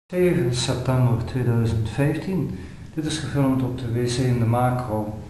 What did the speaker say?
7 september 2015. Dit is gefilmd op de wc in de macro.